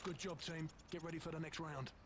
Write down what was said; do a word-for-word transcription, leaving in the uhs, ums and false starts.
Good job, team. Get ready for the next round.